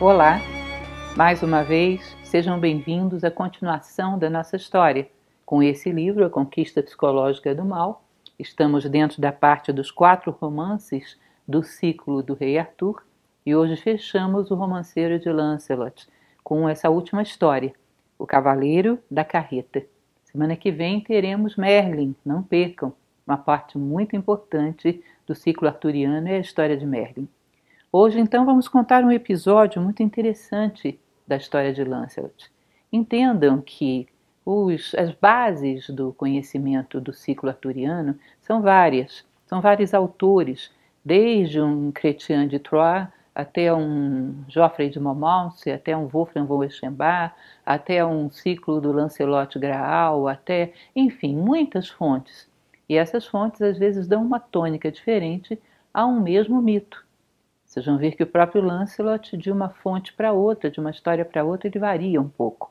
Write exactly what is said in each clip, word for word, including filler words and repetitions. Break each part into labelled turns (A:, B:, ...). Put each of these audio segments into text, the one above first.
A: Olá, mais uma vez, sejam bem-vindos à continuação da nossa história. Com esse livro, A Conquista Psicológica do Mal, estamos dentro da parte dos quatro romances do ciclo do Rei Arthur e hoje fechamos o romanceiro de Lancelot com essa última história, O Cavaleiro da Carreta. Semana que vem teremos Merlin, não percam, uma parte muito importante do ciclo arturiano é a história de Merlin. Hoje, então, vamos contar um episódio muito interessante da história de Lancelot. Entendam que os, as bases do conhecimento do ciclo arturiano são várias, são vários autores, desde um Chrétien de Troyes até um Geoffrey de Monmouth, até um Wolfram von Eschenbach, até um ciclo do Lancelot Graal, até, enfim, muitas fontes. E essas fontes às vezes dão uma tônica diferente a um mesmo mito. Vocês vão ver que o próprio Lancelot, de uma fonte para outra, de uma história para outra, ele varia um pouco.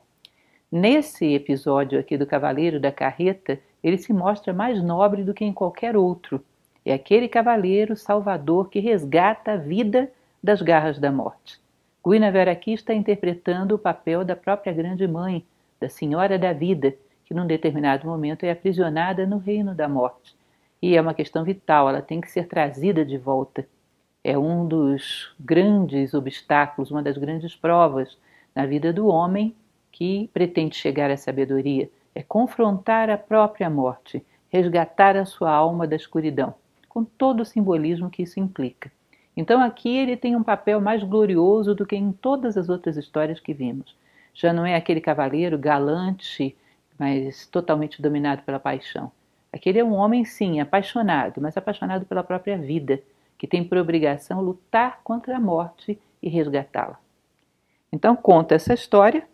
A: Nesse episódio aqui do Cavaleiro da Carreta, ele se mostra mais nobre do que em qualquer outro. É aquele cavaleiro salvador que resgata a vida das garras da morte. Guinevere aqui está interpretando o papel da própria grande mãe, da Senhora da Vida, que num determinado momento é aprisionada no reino da morte. E é uma questão vital, ela tem que ser trazida de volta. É um dos grandes obstáculos, uma das grandes provas na vida do homem que pretende chegar à sabedoria. É confrontar a própria morte, resgatar a sua alma da escuridão, com todo o simbolismo que isso implica. Então aqui ele tem um papel mais glorioso do que em todas as outras histórias que vimos. Já não é aquele cavaleiro galante, mas totalmente dominado pela paixão. Aquele é um homem, sim, apaixonado, mas apaixonado pela própria vida, que tem por obrigação lutar contra a morte e resgatá-la. Então conta essa história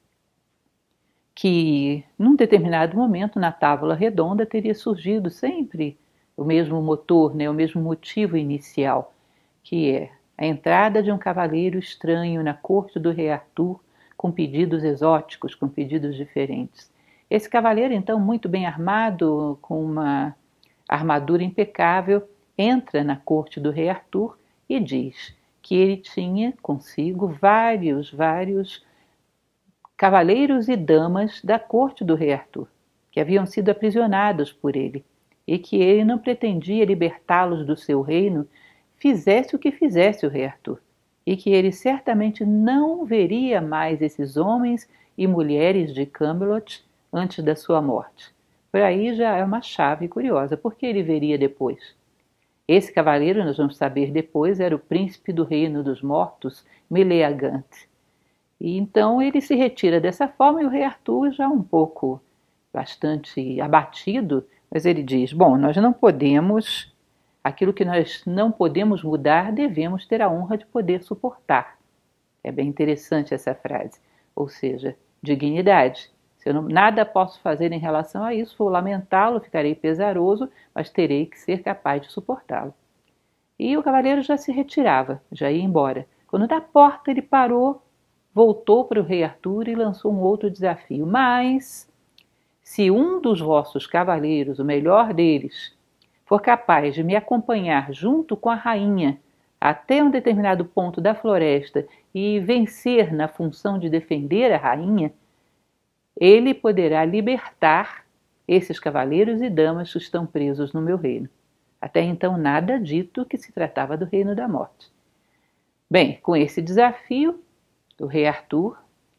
A: que, num determinado momento, na Távola Redonda, teria surgido sempre o mesmo motor, né, o mesmo motivo inicial, que é a entrada de um cavaleiro estranho na corte do rei Arthur, com pedidos exóticos, com pedidos diferentes. Esse cavaleiro, então, muito bem armado, com uma armadura impecável, entra na corte do rei Arthur e diz que ele tinha consigo vários, vários cavaleiros e damas da corte do rei Arthur, que haviam sido aprisionados por ele, e que ele não pretendia libertá-los do seu reino, fizesse o que fizesse o rei Arthur, e que ele certamente não veria mais esses homens e mulheres de Camelot antes da sua morte. Por aí já é uma chave curiosa, porque ele veria depois. Esse cavaleiro, nós vamos saber depois, era o príncipe do reino dos mortos, Meleagante. E então ele se retira dessa forma e o rei Arthur, já um pouco, bastante abatido, mas ele diz, bom, nós não podemos, aquilo que nós não podemos mudar, devemos ter a honra de poder suportar. É bem interessante essa frase, ou seja, dignidade. Se eu não, nada posso fazer em relação a isso, vou lamentá-lo, ficarei pesaroso, mas terei que ser capaz de suportá-lo. E o cavaleiro já se retirava, já ia embora. Quando da porta ele parou, voltou para o rei Arthur e lançou um outro desafio. Mas, se um dos vossos cavaleiros, o melhor deles, for capaz de me acompanhar junto com a rainha até um determinado ponto da floresta e vencer na função de defender a rainha, ele poderá libertar esses cavaleiros e damas que estão presos no meu reino. Até então nada dito que se tratava do reino da morte. Bem, com esse desafio, o rei Arthur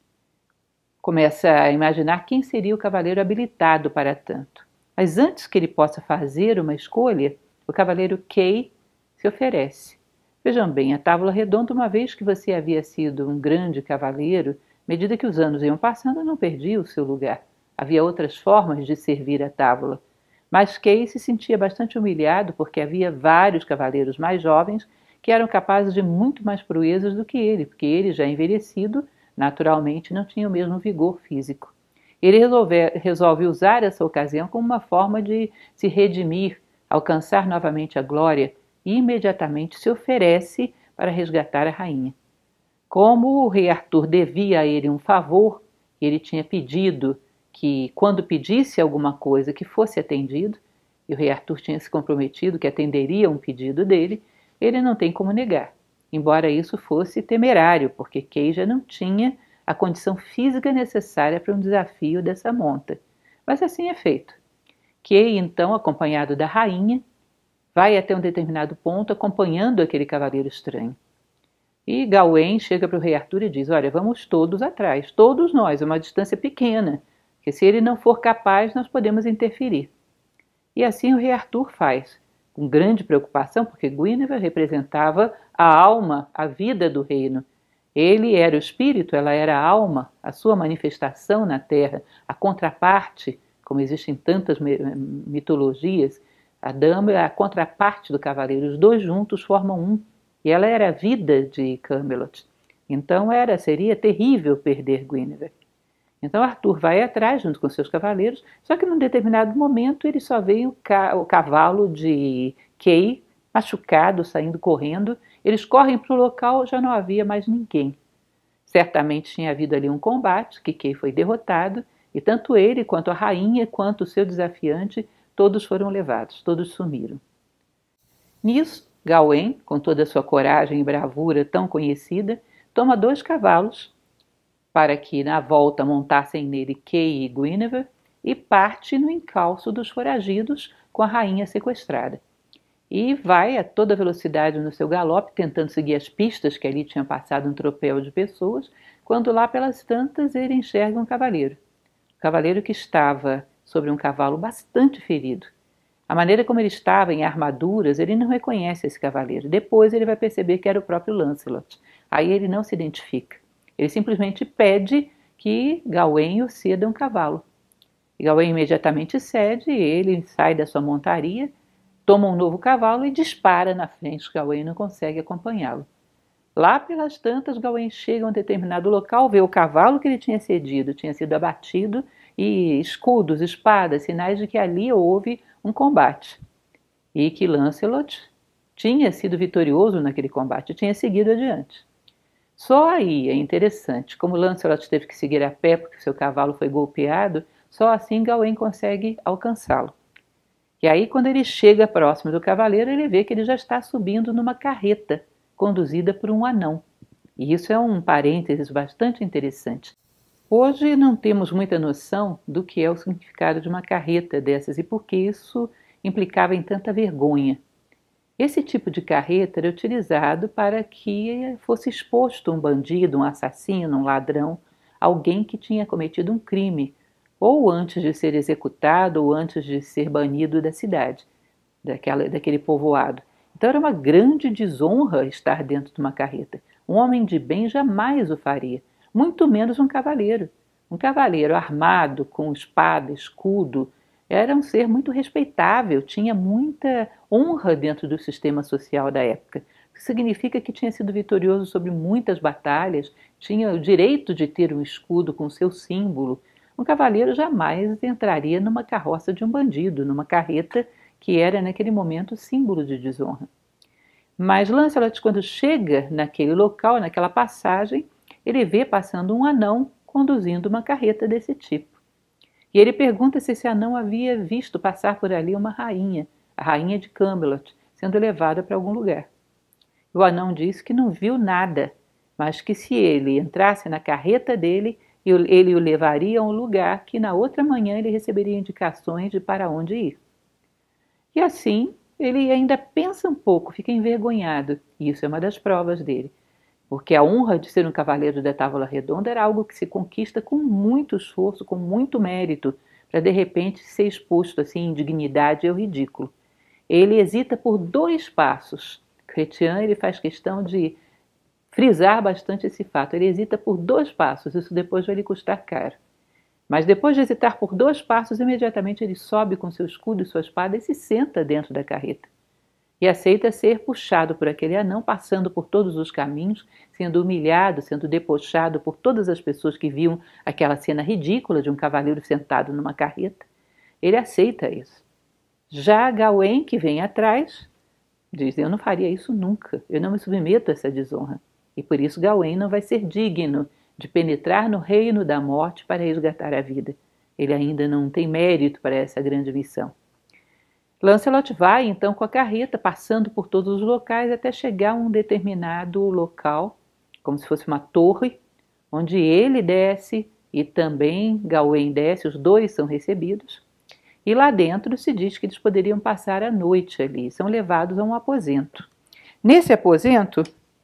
A: começa a imaginar quem seria o cavaleiro habilitado para tanto. Mas antes que ele possa fazer uma escolha, o cavaleiro Kay se oferece. Vejam bem, a Távola Redonda, uma vez que você havia sido um grande cavaleiro, à medida que os anos iam passando, não perdia o seu lugar. Havia outras formas de servir a távola. Mas Kay se sentia bastante humilhado porque havia vários cavaleiros mais jovens que eram capazes de muito mais proezas do que ele, porque ele, já envelhecido, naturalmente não tinha o mesmo vigor físico. Ele resolve, resolve usar essa ocasião como uma forma de se redimir, alcançar novamente a glória e imediatamente se oferece para resgatar a rainha. Como o rei Arthur devia a ele um favor, ele tinha pedido que, quando pedisse alguma coisa, que fosse atendido, e o rei Arthur tinha se comprometido que atenderia um pedido dele, ele não tem como negar. embora isso fosse temerário, porque Kay já não tinha a condição física necessária para um desafio dessa monta. Mas assim é feito. Kay, então, acompanhado da rainha, vai até um determinado ponto acompanhando aquele cavaleiro estranho. E Gawain chega para o rei Arthur e diz: olha, vamos todos atrás, todos nós, é uma distância pequena, que se ele não for capaz, nós podemos interferir. E assim o rei Arthur faz, com grande preocupação, porque Guinevere representava a alma, a vida do reino. Ele era o espírito, ela era a alma, a sua manifestação na terra, a contraparte, como existem tantas mitologias, a dama é a contraparte do cavaleiro, os dois juntos formam um. E ela era a vida de Camelot. Então era, seria terrível perder Guinevere. Então Arthur vai atrás junto com seus cavaleiros, só que num determinado momento ele só vê o, ca o cavalo de Kay machucado, saindo correndo. Eles correm para o local, já não havia mais ninguém. Certamente tinha havido ali um combate, que Kay foi derrotado, e tanto ele, quanto a rainha, quanto o seu desafiante, todos foram levados, todos sumiram. Nisso, Gawain, com toda a sua coragem e bravura tão conhecida, toma dois cavalos para que na volta montassem nele Kay e Guinevere e parte no encalço dos foragidos com a rainha sequestrada. E vai a toda velocidade no seu galope, tentando seguir as pistas que ali tinha passado um tropel de pessoas, quando lá pelas tantas ele enxerga um cavaleiro. Um cavaleiro que estava sobre um cavalo bastante ferido. A maneira como ele estava, em armaduras, ele não reconhece esse cavaleiro. Depois ele vai perceber que era o próprio Lancelot. Aí ele não se identifica. Ele simplesmente pede que Gawain o ceda um cavalo. E Gawain imediatamente cede, ele sai da sua montaria, toma um novo cavalo e dispara na frente. Gawain não consegue acompanhá-lo. Lá pelas tantas, Gawain chega a um determinado local, vê o cavalo que ele tinha cedido, tinha sido abatido, e escudos, espadas, sinais de que ali houve um combate. E que Lancelot tinha sido vitorioso naquele combate, tinha seguido adiante. Só aí é interessante, como Lancelot teve que seguir a pé porque seu cavalo foi golpeado, só assim Gawain consegue alcançá-lo. E aí, quando ele chega próximo do cavaleiro, ele vê que ele já está subindo numa carreta, conduzida por um anão. E isso é um parênteses bastante interessante. Hoje não temos muita noção do que é o significado de uma carreta dessas e por que isso implicava em tanta vergonha. Esse tipo de carreta era utilizado para que fosse exposto um bandido, um assassino, um ladrão, alguém que tinha cometido um crime, ou antes de ser executado ou antes de ser banido da cidade, daquela, daquele povoado. Então era uma grande desonra estar dentro de uma carreta. Um homem de bem jamais o faria, muito menos um cavaleiro. Um cavaleiro armado, com espada, escudo, era um ser muito respeitável, tinha muita honra dentro do sistema social da época, o que significa que tinha sido vitorioso sobre muitas batalhas, tinha o direito de ter um escudo com seu símbolo. Um cavaleiro jamais entraria numa carroça de um bandido, numa carreta que era naquele momento símbolo de desonra. Mas Lancelot, quando chega naquele local, naquela passagem, ele vê passando um anão conduzindo uma carreta desse tipo. E ele pergunta se esse anão havia visto passar por ali uma rainha, a rainha de Camelot, sendo levada para algum lugar. O anão diz que não viu nada, mas que se ele entrasse na carreta dele, ele o levaria a um lugar que na outra manhã ele receberia indicações de para onde ir. E assim, ele ainda pensa um pouco, fica envergonhado, e isso é uma das provas dele. Porque a honra de ser um cavaleiro da Távola Redonda era algo que se conquista com muito esforço, com muito mérito, para de repente ser exposto assim em dignidade ao ridículo. Ele hesita por dois passos. Chrétien, ele faz questão de frisar bastante esse fato. Ele hesita por dois passos, isso depois vai lhe custar caro. Mas depois de hesitar por dois passos, imediatamente ele sobe com seu escudo e sua espada e se senta dentro da carreta. E aceita ser puxado por aquele anão, passando por todos os caminhos, sendo humilhado, sendo debochado por todas as pessoas que viam aquela cena ridícula de um cavaleiro sentado numa carreta. Ele aceita isso. Já Gawain, que vem atrás, diz: eu não faria isso nunca, eu não me submeto a essa desonra. E por isso Gawain não vai ser digno de penetrar no reino da morte para resgatar a vida. Ele ainda não tem mérito para essa grande missão. Lancelot vai então com a carreta, passando por todos os locais até chegar a um determinado local, como se fosse uma torre, onde ele desce e também Gawain desce, os dois são recebidos. E lá dentro se diz que eles poderiam passar a noite ali, são levados a um aposento. Nesse aposento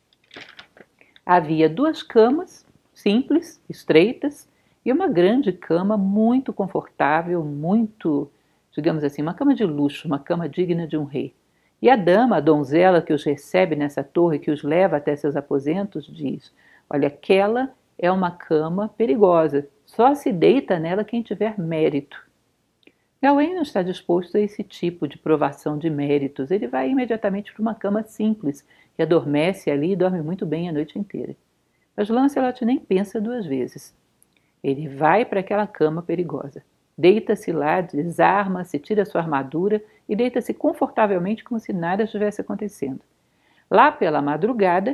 A: havia duas camas simples, estreitas, e uma grande cama muito confortável, muito, digamos assim, uma cama de luxo, uma cama digna de um rei. E a dama, a donzela que os recebe nessa torre, que os leva até seus aposentos, diz: olha, aquela é uma cama perigosa, só se deita nela quem tiver mérito. Gawain não está disposto a esse tipo de provação de méritos. Ele vai imediatamente para uma cama simples, que adormece ali e dorme muito bem a noite inteira. Mas Lancelot nem pensa duas vezes. Ele vai para aquela cama perigosa. Deita-se lá, desarma-se, tira sua armadura e deita-se confortavelmente como se nada estivesse acontecendo. Lá pela madrugada,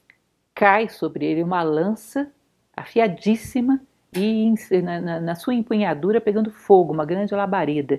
A: cai sobre ele uma lança afiadíssima e na, na, na sua empunhadura pegando fogo, uma grande labareda.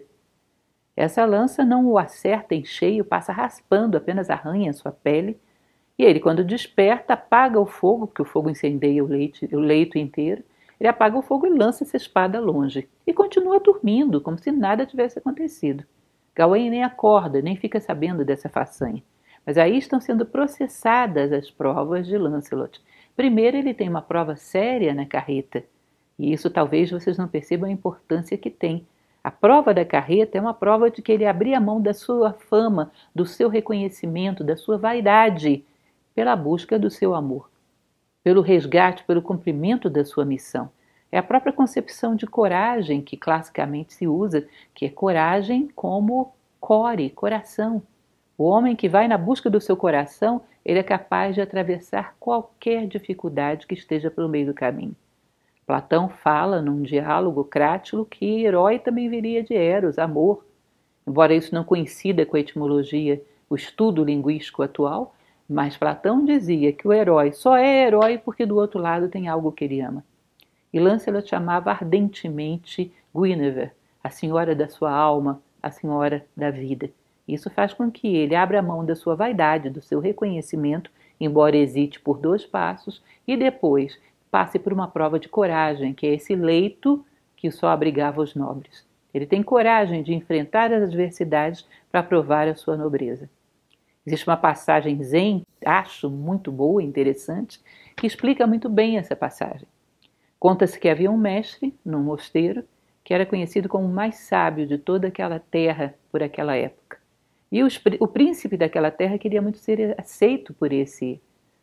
A: Essa lança não o acerta em cheio, passa raspando, apenas arranha a sua pele. E ele, quando desperta, apaga o fogo, porque o fogo incendeia o, leite, o leito inteiro. Ele apaga o fogo e lança essa espada longe. E continua dormindo, como se nada tivesse acontecido. Gawain nem acorda, nem fica sabendo dessa façanha. Mas aí estão sendo processadas as provas de Lancelot. Primeiro, ele tem uma prova séria na carreta. E isso talvez vocês não percebam a importância que tem. A prova da carreta é uma prova de que ele abria mão da sua fama, do seu reconhecimento, da sua vaidade, pela busca do seu amor, pelo resgate, pelo cumprimento da sua missão. É a própria concepção de coragem que classicamente se usa, que é coragem como core, coração. O homem que vai na busca do seu coração, ele é capaz de atravessar qualquer dificuldade que esteja pelo meio do caminho. Platão fala num diálogo crátilo que herói também viria de eros, amor. Embora isso não coincida com a etimologia, o estudo linguístico atual, mas Platão dizia que o herói só é herói porque do outro lado tem algo que ele ama. E Lancelot chamava ardentemente Guinevere, a senhora da sua alma, a senhora da vida. Isso faz com que ele abra mão da sua vaidade, do seu reconhecimento, embora hesite por dois passos, e depois passe por uma prova de coragem, que é esse leito que só abrigava os nobres. Ele tem coragem de enfrentar as adversidades para provar a sua nobreza. Existe uma passagem zen, acho muito boa e interessante, que explica muito bem essa passagem. Conta-se que havia um mestre, num mosteiro, que era conhecido como o mais sábio de toda aquela terra por aquela época. E os, o príncipe daquela terra queria muito ser aceito por esse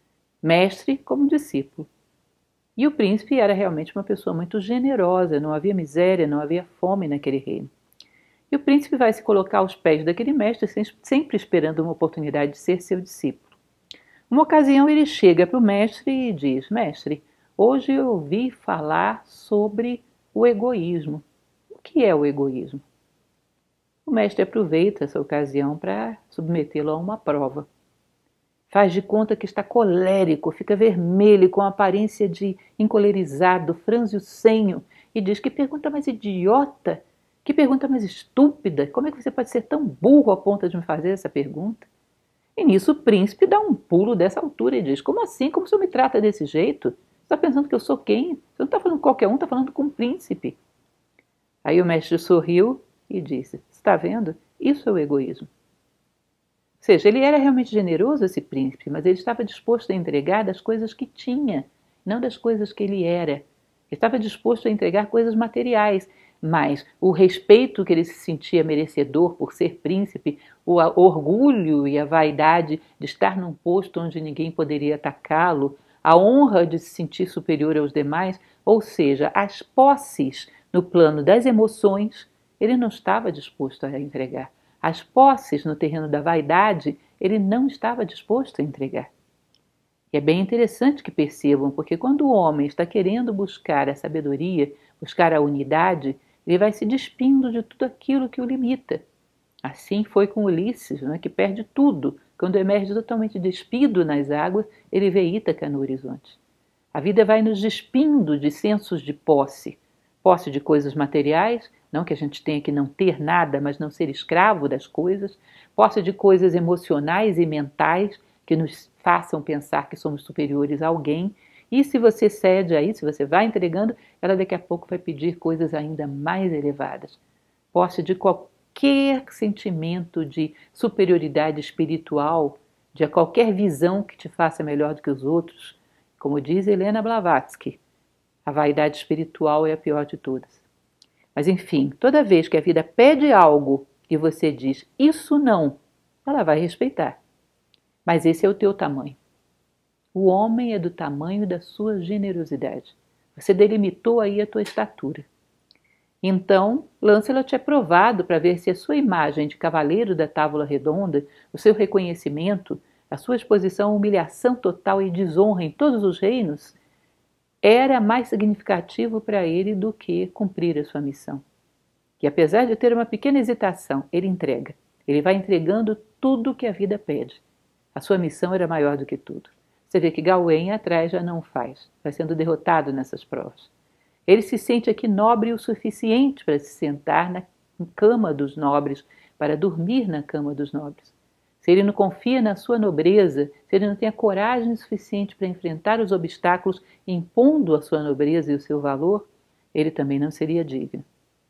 A: mestre como discípulo. E o príncipe era realmente uma pessoa muito generosa, não havia miséria, não havia fome naquele reino. E o príncipe vai se colocar aos pés daquele mestre, sempre esperando uma oportunidade de ser seu discípulo. Uma ocasião ele chega para o mestre e diz: mestre, hoje eu ouvi falar sobre o egoísmo. O que é o egoísmo? O mestre aproveita essa ocasião para submetê-lo a uma prova. Faz de conta que está colérico, fica vermelho, com aparência de encolerizado, franze o senho e diz: que pergunta mais idiota, que pergunta mais estúpida, como é que você pode ser tão burro a ponto de me fazer essa pergunta? E nisso o príncipe dá um pulo dessa altura e diz: como assim? Como o senhor me trata desse jeito? Você está pensando que eu sou quem? Você não está falando com qualquer um, está falando com um príncipe. Aí o mestre sorriu e disse: está vendo? Isso é o egoísmo. Ou seja, ele era realmente generoso, esse príncipe, mas ele estava disposto a entregar das coisas que tinha, não das coisas que ele era. Ele estava disposto a entregar coisas materiais, mas o respeito que ele se sentia merecedor por ser príncipe, o orgulho e a vaidade de estar num posto onde ninguém poderia atacá-lo, a honra de se sentir superior aos demais, ou seja, as posses no plano das emoções, ele não estava disposto a entregar. As posses no terreno da vaidade, ele não estava disposto a entregar. E é bem interessante que percebam, porque quando o homem está querendo buscar a sabedoria, buscar a unidade, ele vai se despindo de tudo aquilo que o limita. Assim foi com Ulisses, né, que perde tudo. Quando emerge totalmente despido nas águas, ele vê Ítaca no horizonte. A vida vai nos despindo de sensos de posse. Posse de coisas materiais, Não que a gente tenha que não ter nada, mas não ser escravo das coisas, posse de coisas emocionais e mentais que nos façam pensar que somos superiores a alguém. E se você cede a isso, se você vai entregando, ela daqui a pouco vai pedir coisas ainda mais elevadas. Posse de qualquer sentimento de superioridade espiritual, de qualquer visão que te faça melhor do que os outros. Como diz Helena Blavatsky, a vaidade espiritual é a pior de todas. Mas enfim, toda vez que a vida pede algo e você diz isso não, ela vai respeitar. Mas esse é o teu tamanho. O homem é do tamanho da sua generosidade. Você delimitou aí a tua estatura. Então, Lancelot é provado para ver se a sua imagem de cavaleiro da Távola Redonda, o seu reconhecimento, a sua exposição à humilhação total e desonra em todos os reinos, era mais significativo para ele do que cumprir a sua missão. E apesar de ter uma pequena hesitação, ele entrega. Ele vai entregando tudo o que a vida pede. A sua missão era maior do que tudo. Você vê que Gawain atrás já não faz, vai sendo derrotado nessas provas. Ele se sente aqui nobre o suficiente para se sentar na cama dos nobres, para dormir na cama dos nobres. Se ele não confia na sua nobreza, se ele não tem a coragem suficiente para enfrentar os obstáculos impondo a sua nobreza e o seu valor, ele também não seria digno.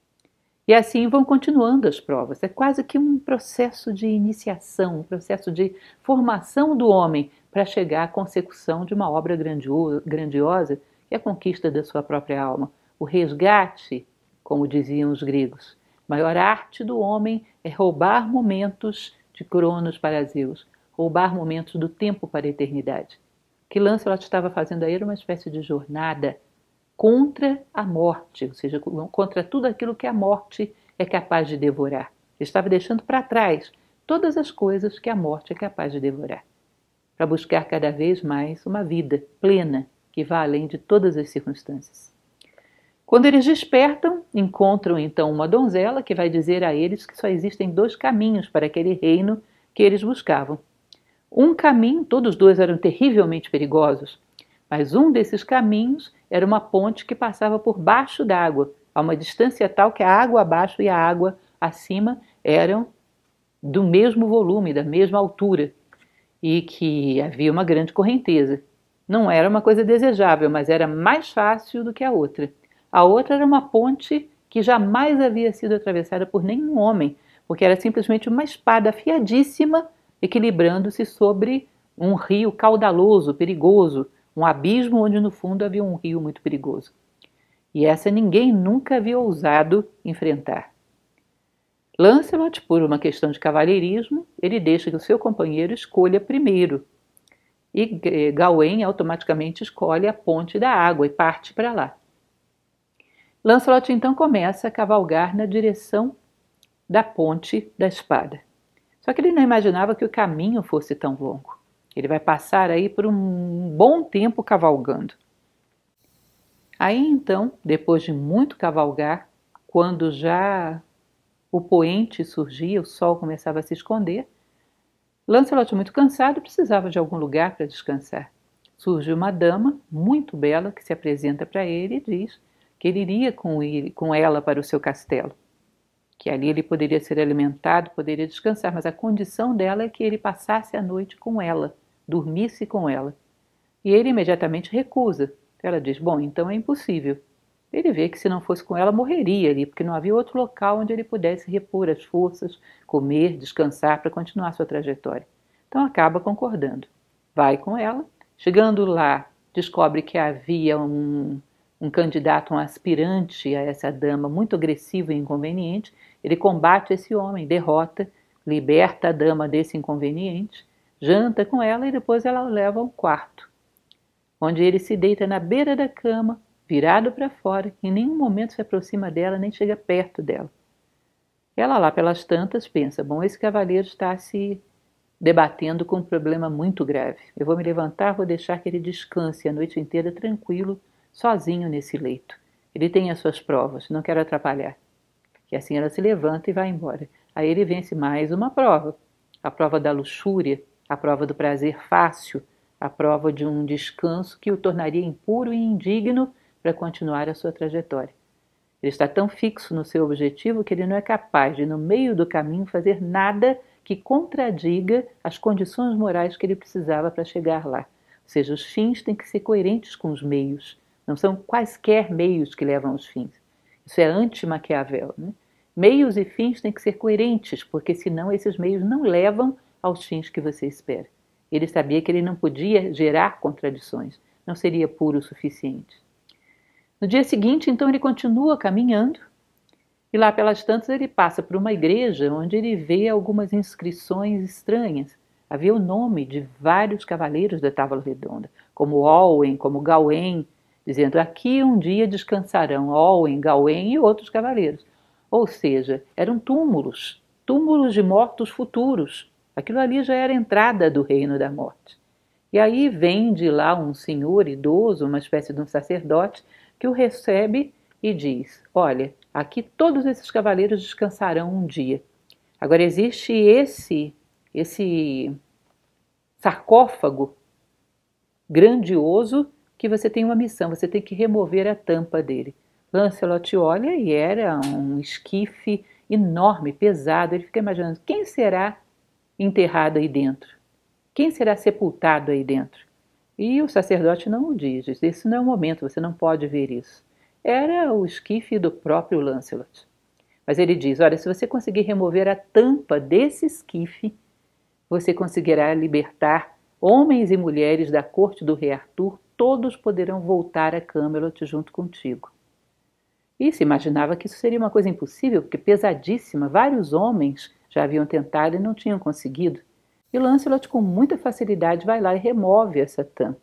A: E assim vão continuando as provas. É quase que um processo de iniciação, um processo de formação do homem para chegar à consecução de uma obra grandiosa, que é a conquista da sua própria alma. O resgate, como diziam os gregos. A maior arte do homem é roubar momentos de Cronos para Zeus, roubar momentos do tempo para a eternidade. O que Lancelot estava fazendo aí era uma espécie de jornada contra a morte, ou seja, contra tudo aquilo que a morte é capaz de devorar. Ele estava deixando para trás todas as coisas que a morte é capaz de devorar, para buscar cada vez mais uma vida plena, que vá além de todas as circunstâncias. Quando eles despertam, encontram então uma donzela que vai dizer a eles que só existem dois caminhos para aquele reino que eles buscavam. Um caminho, todos dois eram terrivelmente perigosos, mas um desses caminhos era uma ponte que passava por baixo d'água, a uma distância tal que a água abaixo e a água acima eram do mesmo volume, da mesma altura, e que havia uma grande correnteza. Não era uma coisa desejável, mas era mais fácil do que a outra. A outra era uma ponte que jamais havia sido atravessada por nenhum homem, porque era simplesmente uma espada afiadíssima, equilibrando-se sobre um rio caudaloso, perigoso, um abismo onde no fundo havia um rio muito perigoso. E essa ninguém nunca havia ousado enfrentar. Lancelot, por uma questão de cavalheirismo, ele deixa que o seu companheiro escolha primeiro. E Gawain automaticamente escolhe a ponte da água e parte para lá. Lancelot então começa a cavalgar na direção da ponte da espada. Só que ele não imaginava que o caminho fosse tão longo. Ele vai passar aí por um bom tempo cavalgando. Aí então, depois de muito cavalgar, quando já o poente surgia, o sol começava a se esconder, Lancelot, muito cansado, precisava de algum lugar para descansar. Surge uma dama muito bela que se apresenta para ele e diz que ele iria com, ele, com ela para o seu castelo, que ali ele poderia ser alimentado, poderia descansar, mas a condição dela é que ele passasse a noite com ela, dormisse com ela. E ele imediatamente recusa. Ela diz, bom, então é impossível. Ele vê que se não fosse com ela, morreria ali, porque não havia outro local onde ele pudesse repor as forças, comer, descansar para continuar sua trajetória. Então acaba concordando. Vai com ela. Chegando lá, descobre que havia um, um candidato, um aspirante a essa dama, muito agressivo e inconveniente. Ele combate esse homem, derrota, liberta a dama desse inconveniente, janta com ela e depois ela o leva ao quarto, onde ele se deita na beira da cama, virado para fora, em nenhum momento se aproxima dela, nem chega perto dela. Ela lá pelas tantas pensa, bom, esse cavaleiro está se debatendo com um problema muito grave. Eu vou me levantar, vou deixar que ele descanse a noite inteira tranquilo, sozinho nesse leito. Ele tem as suas provas, não quero atrapalhar. E assim ela se levanta e vai embora. Aí ele vence mais uma prova, a prova da luxúria, a prova do prazer fácil, a prova de um descanso que o tornaria impuro e indigno para continuar a sua trajetória. Ele está tão fixo no seu objetivo que ele não é capaz de, no meio do caminho, fazer nada que contradiga as condições morais que ele precisava para chegar lá. Ou seja, os fins têm que ser coerentes com os meios. Não são quaisquer meios que levam aos fins. Isso é anti-Maquiavel, né? Meios e fins têm que ser coerentes, porque senão esses meios não levam aos fins que você espera. Ele sabia que ele não podia gerar contradições, não seria puro o suficiente. No dia seguinte, então, ele continua caminhando e lá pelas tantas ele passa por uma igreja onde ele vê algumas inscrições estranhas. Havia o nome de vários cavaleiros da Távola Redonda, como Olwen, como Gawain, dizendo: aqui um dia descansarão Olwen, Gawain e outros cavaleiros. Ou seja, eram túmulos, túmulos de mortos futuros. Aquilo ali já era a entrada do reino da morte. E aí vem de lá um senhor idoso, uma espécie de um sacerdote, que o recebe e diz: olha, aqui todos esses cavaleiros descansarão um dia. Agora existe esse, esse sarcófago grandioso que você tem uma missão, você tem que remover a tampa dele. Lancelot olha e era um esquife enorme, pesado. Ele fica imaginando: quem será enterrado aí dentro? Quem será sepultado aí dentro? E o sacerdote não o diz, diz: esse não é o momento, você não pode ver isso. Era o esquife do próprio Lancelot. Mas ele diz: olha, se você conseguir remover a tampa desse esquife, você conseguirá libertar homens e mulheres da corte do rei Arthur, todos poderão voltar a Camelot junto contigo. E se imaginava que isso seria uma coisa impossível, porque pesadíssima, vários homens já haviam tentado e não tinham conseguido. E Lancelot, com muita facilidade, vai lá e remove essa tampa.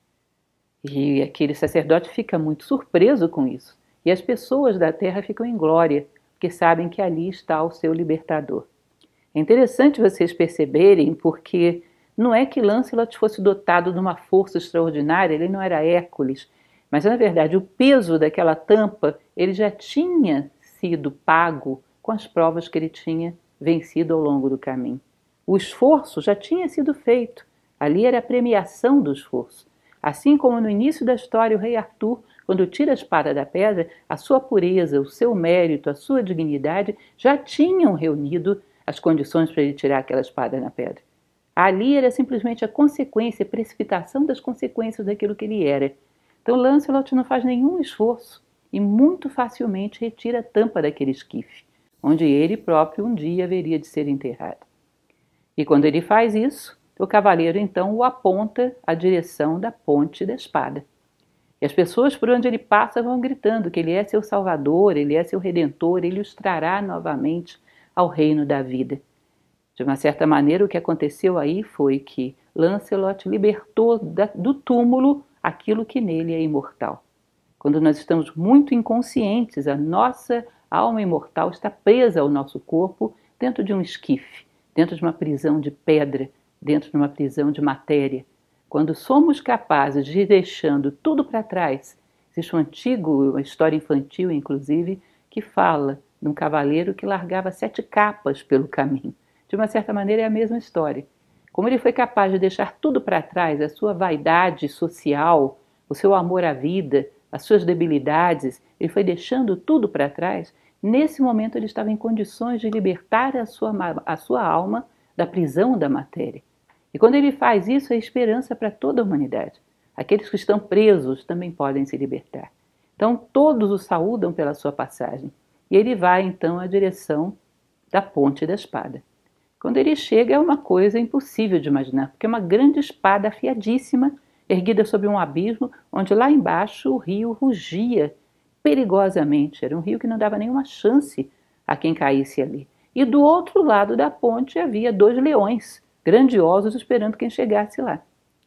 A: E aquele sacerdote fica muito surpreso com isso. E as pessoas da terra ficam em glória, porque sabem que ali está o seu libertador. É interessante vocês perceberem, porque não é que Lancelot fosse dotado de uma força extraordinária, ele não era Hércules, mas na verdade o peso daquela tampa ele já tinha sido pago com as provas que ele tinha vencido ao longo do caminho. O esforço já tinha sido feito, ali era a premiação do esforço. Assim como no início da história o rei Arthur, quando tira a espada da pedra, a sua pureza, o seu mérito, a sua dignidade já tinham reunido as condições para ele tirar aquela espada na pedra. Ali era simplesmente a consequência, a precipitação das consequências daquilo que ele era. Então Lancelot não faz nenhum esforço e muito facilmente retira a tampa daquele esquife, onde ele próprio um dia haveria de ser enterrado. E quando ele faz isso, o cavaleiro então o aponta à direção da ponte da espada. E as pessoas por onde ele passa vão gritando que ele é seu salvador, ele é seu redentor, ele os trará novamente ao reino da vida. De uma certa maneira, o que aconteceu aí foi que Lancelot libertou da, do túmulo aquilo que nele é imortal. Quando nós estamos muito inconscientes, a nossa alma imortal está presa ao nosso corpo dentro de um esquife, dentro de uma prisão de pedra, dentro de uma prisão de matéria. Quando somos capazes de ir deixando tudo para trás, existe um antigo, uma história infantil, inclusive, que fala de um cavaleiro que largava sete capas pelo caminho. De uma certa maneira é a mesma história. Como ele foi capaz de deixar tudo para trás, a sua vaidade social, o seu amor à vida, as suas debilidades, ele foi deixando tudo para trás, nesse momento ele estava em condições de libertar a sua, a sua alma da prisão da matéria. E quando ele faz isso, é esperança para toda a humanidade. Aqueles que estão presos também podem se libertar. Então todos o saúdam pela sua passagem. E ele vai então à direção da ponte da espada. Quando ele chega é uma coisa impossível de imaginar, porque é uma grande espada afiadíssima, erguida sobre um abismo, onde lá embaixo o rio rugia perigosamente. Era um rio que não dava nenhuma chance a quem caísse ali. E do outro lado da ponte havia dois leões, grandiosos, esperando quem chegasse lá.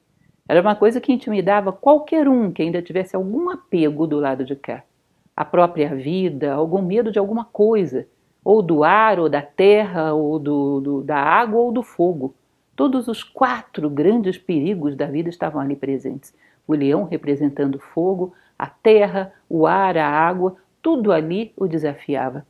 A: Era uma coisa que intimidava qualquer um que ainda tivesse algum apego do lado de cá. A própria vida, algum medo de alguma coisa, ou do ar, ou da terra, ou do, do, da água, ou do fogo. Todos os quatro grandes perigos da vida estavam ali presentes. O leão representando o fogo, a terra, o ar, a água, tudo ali o desafiava.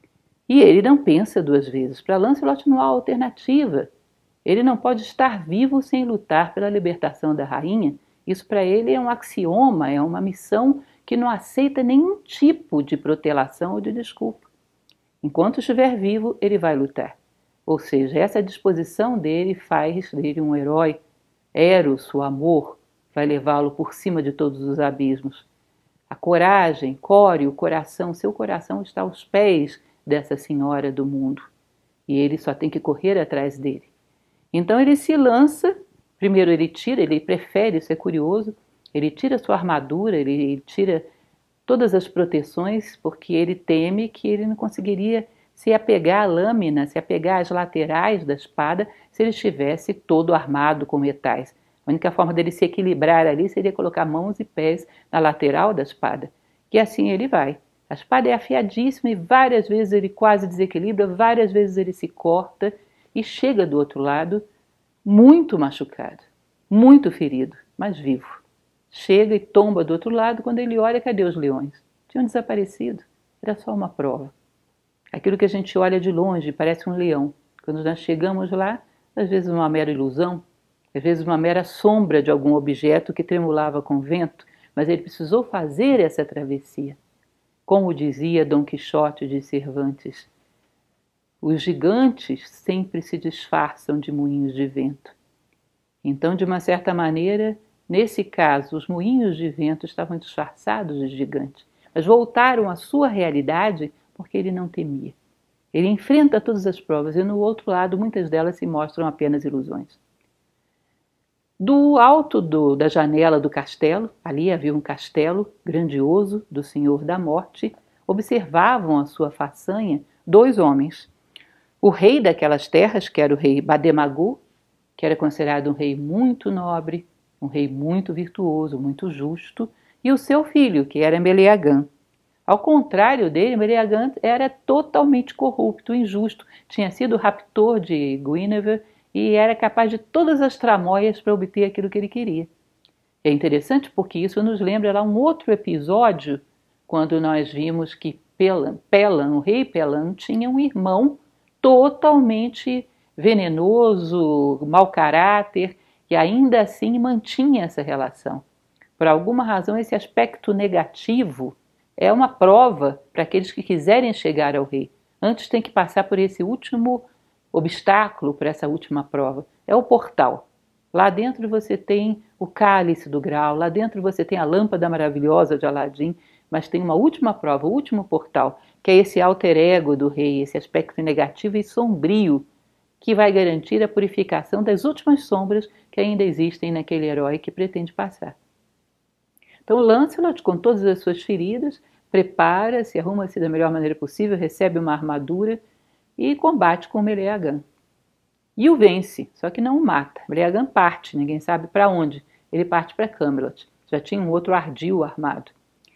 A: E ele não pensa duas vezes. Para Lancelot não há alternativa. Ele não pode estar vivo sem lutar pela libertação da rainha. Isso para ele é um axioma, é uma missão que não aceita nenhum tipo de protelação ou de desculpa. Enquanto estiver vivo, ele vai lutar. Ou seja, essa disposição dele faz dele um herói. Eros, o amor, vai levá-lo por cima de todos os abismos. A coragem, core, o coração, seu coração está aos pés dessa senhora do mundo. E ele só tem que correr atrás dele. Então ele se lança, primeiro ele tira, ele prefere, isso é curioso, ele tira sua armadura, ele, ele tira todas as proteções, porque ele teme que ele não conseguiria se apegar à lâmina, se apegar às laterais da espada, se ele estivesse todo armado com metais. A única forma dele se equilibrar ali seria colocar mãos e pés na lateral da espada. E assim ele vai. A espada é afiadíssima e várias vezes ele quase desequilibra, várias vezes ele se corta e chega do outro lado muito machucado, muito ferido, mas vivo. Chega e tomba do outro lado, quando ele olha, cadê os leões? Tinham desaparecido, era só uma prova. Aquilo que a gente olha de longe parece um leão. Quando nós chegamos lá, às vezes uma mera ilusão, às vezes uma mera sombra de algum objeto que tremulava com o vento, mas ele precisou fazer essa travessia. Como dizia Dom Quixote de Cervantes, os gigantes sempre se disfarçam de moinhos de vento. Então, de uma certa maneira, nesse caso, os moinhos de vento estavam disfarçados de gigantes, mas voltaram à sua realidade porque ele não temia. Ele enfrenta todas as provas e, no outro lado, muitas delas se mostram apenas ilusões. Do alto do, da janela do castelo, ali havia um castelo grandioso do Senhor da Morte, observavam a sua façanha dois homens. O rei daquelas terras, que era o rei Bademagu, que era considerado um rei muito nobre, um rei muito virtuoso, muito justo, e o seu filho, que era Meleagant. Ao contrário dele, Meleagant era totalmente corrupto, injusto, tinha sido raptor de Guinevere e era capaz de todas as tramóias para obter aquilo que ele queria. É interessante porque isso nos lembra lá um outro episódio, quando nós vimos que Pelan, Pelan, o rei Pelan, tinha um irmão totalmente venenoso, mau caráter, e ainda assim mantinha essa relação. Por alguma razão, esse aspecto negativo é uma prova para aqueles que quiserem chegar ao rei. Antes tem que passar por esse último obstáculo, por essa última prova. É o portal. Lá dentro você tem o cálice do grau, lá dentro você tem a lâmpada maravilhosa de Aladim, mas tem uma última prova, o último portal, que é esse alter ego do rei, esse aspecto negativo e sombrio, que vai garantir a purificação das últimas sombras que ainda existem naquele herói que pretende passar. Então Lancelot, com todas as suas feridas, prepara-se, arruma-se da melhor maneira possível, recebe uma armadura e combate com Meleagant. E o vence, só que não o mata. Meleagant parte, ninguém sabe para onde. Ele parte para Camelot. Já tinha um outro ardil armado.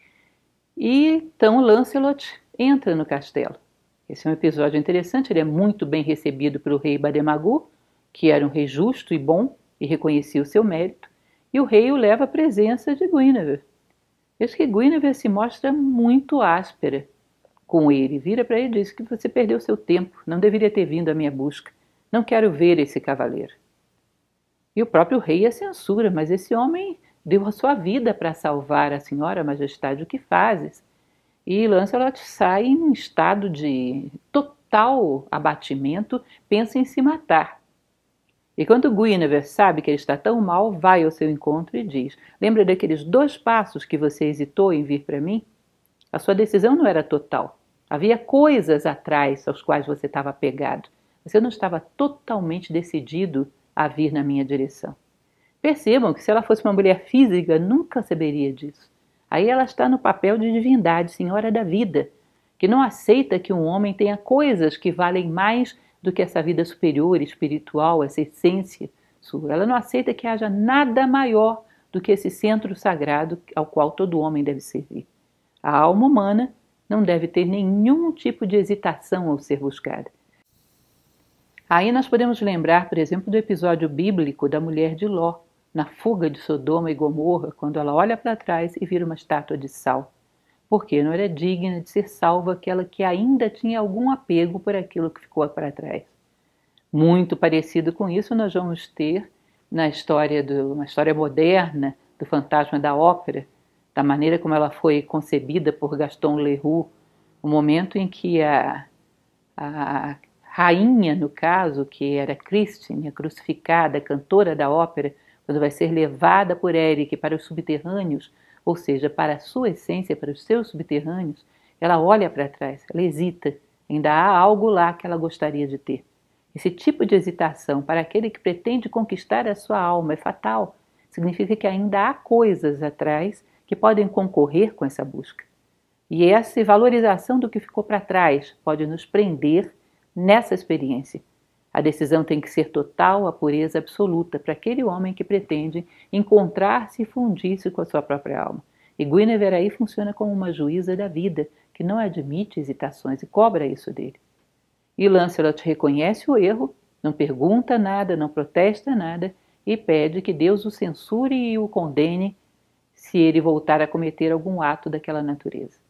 A: E então Lancelot entra no castelo. Esse é um episódio interessante, ele é muito bem recebido pelo rei Bademagu, que era um rei justo e bom e reconhecia o seu mérito, e o rei o leva à presença de Guinevere. Veja que Guinevere se mostra muito áspera com ele, vira para ele e diz que você perdeu seu tempo, não deveria ter vindo à minha busca, não quero ver esse cavaleiro. E o próprio rei a censura, mas esse homem deu a sua vida para salvar a senhora majestade, o que fazes? E Lancelot sai em um estado de total abatimento, pensa em se matar. E quando Guinevere sabe que ele está tão mal, vai ao seu encontro e diz: lembra daqueles dois passos que você hesitou em vir para mim? A sua decisão não era total. Havia coisas atrás aos quais você estava apegado. Você não estava totalmente decidido a vir na minha direção. Percebam que se ela fosse uma mulher física, nunca saberia disso. Aí ela está no papel de divindade, senhora da vida, que não aceita que um homem tenha coisas que valem mais do que essa vida superior, espiritual, essa essência sua. Ela não aceita que haja nada maior do que esse centro sagrado ao qual todo homem deve servir. A alma humana não deve ter nenhum tipo de hesitação ao ser buscada. Aí nós podemos lembrar, por exemplo, do episódio bíblico da mulher de Ló, na fuga de Sodoma e Gomorra, quando ela olha para trás e vira uma estátua de sal. Porque não era digna de ser salva aquela que ainda tinha algum apego por aquilo que ficou para trás. Muito parecido com isso nós vamos ter na história, do, na história moderna do Fantasma da Ópera, da maneira como ela foi concebida por Gaston Leroux, o momento em que a, a rainha, no caso, que era Christine, a crucificada, a cantora da ópera, quando vai ser levada por Eric para os subterrâneos, ou seja, para a sua essência, para os seus subterrâneos, ela olha para trás, ela hesita, ainda há algo lá que ela gostaria de ter. Esse tipo de hesitação para aquele que pretende conquistar a sua alma é fatal, significa que ainda há coisas atrás que podem concorrer com essa busca. E essa valorização do que ficou para trás pode nos prender nessa experiência. A decisão tem que ser total, a pureza absoluta para aquele homem que pretende encontrar-se e fundir-se com a sua própria alma. E Guinevere aí funciona como uma juíza da vida, que não admite hesitações e cobra isso dele. E Lancelot reconhece o erro, não pergunta nada, não protesta nada e pede que Deus o censure e o condene se ele voltar a cometer algum ato daquela natureza.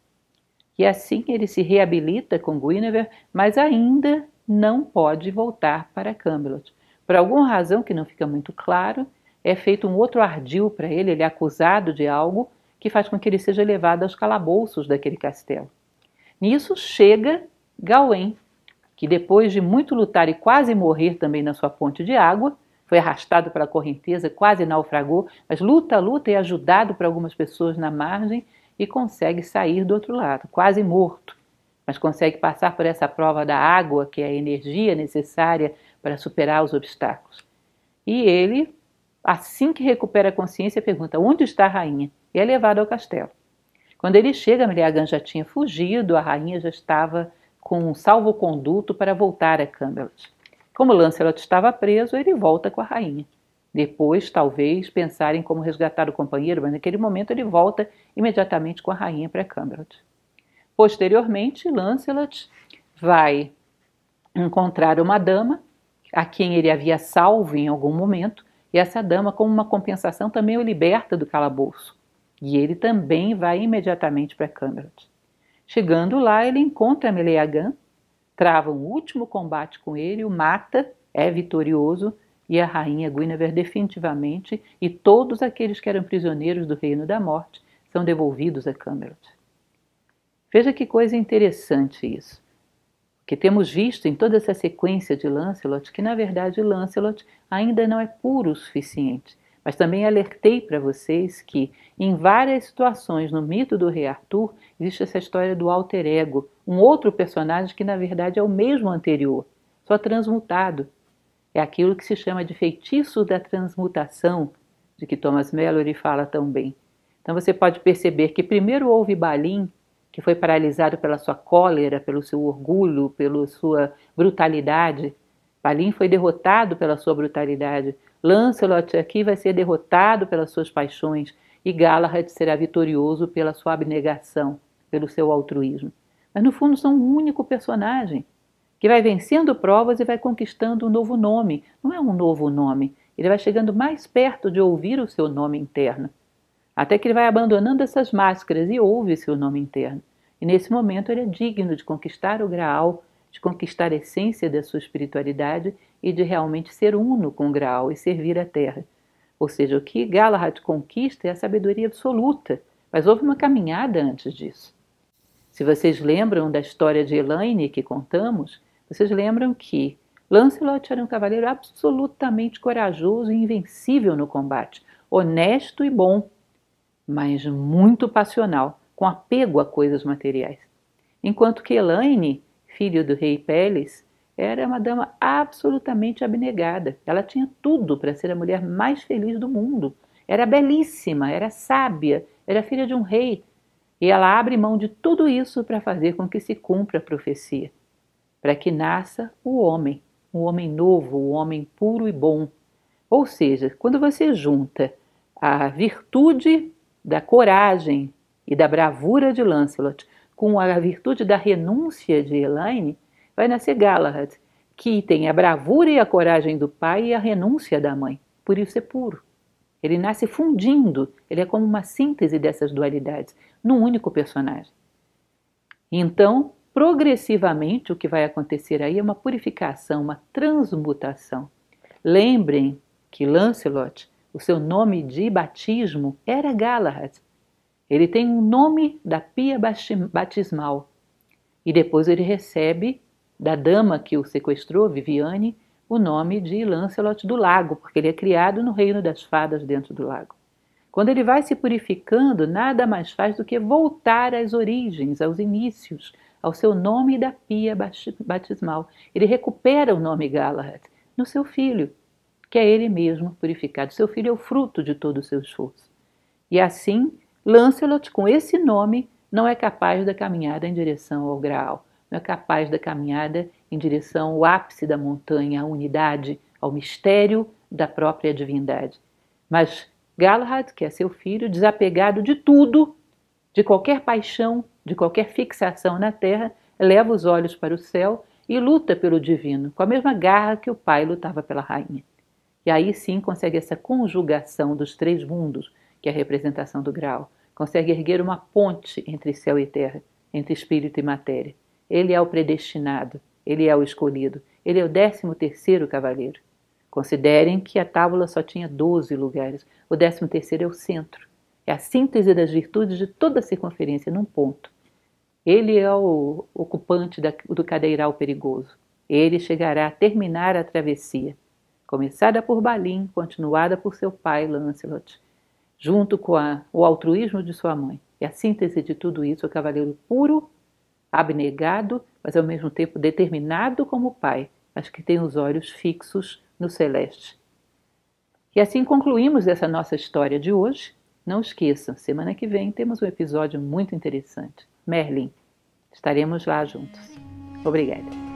A: E assim ele se reabilita com Guinevere, mas ainda não pode voltar para Camelot. Por alguma razão que não fica muito claro, é feito um outro ardil para ele, ele é acusado de algo que faz com que ele seja levado aos calabouços daquele castelo. Nisso chega Gawain, que depois de muito lutar e quase morrer também na sua ponte de água, foi arrastado pela correnteza, quase naufragou, mas luta, luta e é ajudado por algumas pessoas na margem e consegue sair do outro lado, quase morto, mas consegue passar por essa prova da água, que é a energia necessária para superar os obstáculos. E ele, assim que recupera a consciência, pergunta: onde está a rainha? E é levado ao castelo. Quando ele chega, Meleagant já tinha fugido, a rainha já estava com um salvo-conduto para voltar a Camelot. Como Lancelot estava preso, ele volta com a rainha. Depois, talvez, pensar em como resgatar o companheiro, mas naquele momento ele volta imediatamente com a rainha para Camelot. Posteriormente, Lancelot vai encontrar uma dama, a quem ele havia salvo em algum momento, e essa dama, como uma compensação, também o liberta do calabouço. E ele também vai imediatamente para Camelot. Chegando lá, ele encontra Meleagant, trava um último combate com ele, o mata, é vitorioso, e a rainha Guinevere definitivamente, e todos aqueles que eram prisioneiros do Reino da Morte, são devolvidos a Camelot. Veja que coisa interessante isso. Que temos visto em toda essa sequência de Lancelot, que na verdade Lancelot ainda não é puro o suficiente. Mas também alertei para vocês que em várias situações no mito do rei Arthur existe essa história do alter ego, um outro personagem que na verdade é o mesmo anterior, só transmutado. É aquilo que se chama de feitiço da transmutação, de que Thomas Malory fala tão bem. Então você pode perceber que primeiro houve Balin, que foi paralisado pela sua cólera, pelo seu orgulho, pela sua brutalidade. Balin foi derrotado pela sua brutalidade. Lancelot aqui vai ser derrotado pelas suas paixões e Galahad será vitorioso pela sua abnegação, pelo seu altruísmo. Mas no fundo são um único personagem que vai vencendo provas e vai conquistando um novo nome. Não é um novo nome, ele vai chegando mais perto de ouvir o seu nome interno. Até que ele vai abandonando essas máscaras e ouve seu nome interno. E nesse momento ele é digno de conquistar o Graal, de conquistar a essência da sua espiritualidade e de realmente ser uno com o Graal e servir a Terra. Ou seja, o que Galahad conquista é a sabedoria absoluta, mas houve uma caminhada antes disso. Se vocês lembram da história de Elaine que contamos, vocês lembram que Lancelot era um cavaleiro absolutamente corajoso e invencível no combate, honesto e bom, mas muito passional, com apego a coisas materiais. Enquanto que Elaine, filho do rei Pélis, era uma dama absolutamente abnegada. Ela tinha tudo para ser a mulher mais feliz do mundo. Era belíssima, era sábia, era filha de um rei. E ela abre mão de tudo isso para fazer com que se cumpra a profecia. Para que nasça o homem, o homem novo, o homem puro e bom. Ou seja, quando você junta a virtude da coragem e da bravura de Lancelot com a virtude da renúncia de Elaine, vai nascer Galahad, que tem a bravura e a coragem do pai e a renúncia da mãe. Por isso é puro. Ele nasce fundindo, ele é como uma síntese dessas dualidades, num único personagem. Então, progressivamente, o que vai acontecer aí é uma purificação, uma transmutação. Lembrem que Lancelot, o seu nome de batismo era Galahad. Ele tem um nome da pia batismal e depois ele recebe da dama que o sequestrou, Viviane, o nome de Lancelot do Lago, porque ele é criado no reino das fadas dentro do lago. Quando ele vai se purificando, nada mais faz do que voltar às origens, aos inícios, ao seu nome da pia batismal. Ele recupera o nome Galahad no seu filho, que é ele mesmo purificado. Seu filho é o fruto de todo o seu esforço. E assim, Lancelot, com esse nome, não é capaz da caminhada em direção ao Graal, não é capaz da caminhada em direção ao ápice da montanha, à unidade, ao mistério da própria divindade. Mas Galahad, que é seu filho, desapegado de tudo, de qualquer paixão, de qualquer fixação na terra, leva os olhos para o céu e luta pelo divino, com a mesma garra que o pai lutava pela rainha. E aí sim consegue essa conjugação dos três mundos, que é a representação do Graal. Consegue erguer uma ponte entre céu e terra, entre espírito e matéria. Ele é o predestinado, ele é o escolhido, ele é o décimo terceiro cavaleiro. Considerem que a tábua só tinha doze lugares, o décimo terceiro é o centro, é a síntese das virtudes de toda a circunferência num ponto. Ele é o ocupante da, do cadeiral perigoso, ele chegará a terminar a travessia, começada por Balin, continuada por seu pai Lancelot, junto com a, o altruísmo de sua mãe. E a síntese de tudo isso é o cavaleiro puro, abnegado, mas ao mesmo tempo determinado como pai, mas que tem os olhos fixos no celeste. E assim concluímos essa nossa história de hoje. Não esqueçam, semana que vem temos um episódio muito interessante. Merlin. Estaremos lá juntos. Obrigada.